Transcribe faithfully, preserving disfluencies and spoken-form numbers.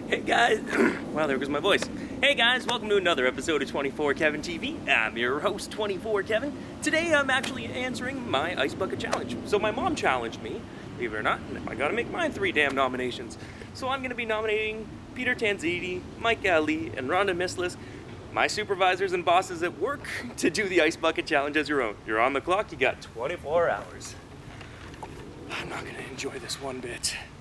Hey guys, wow, there goes my voice. Hey guys, welcome to another episode of twenty-four Kevin T V. I'm your host, twenty-four Kevin. Today I'm actually answering my Ice Bucket Challenge. So my mom challenged me, believe it or not, I gotta make mine three damn nominations. So I'm gonna be nominating Peter Tanziti, Mike Ali, and Rhonda Mislis, my supervisors and bosses at work, to do the Ice Bucket Challenge as your own. You're on the clock, you got twenty-four hours. I'm not gonna enjoy this one bit.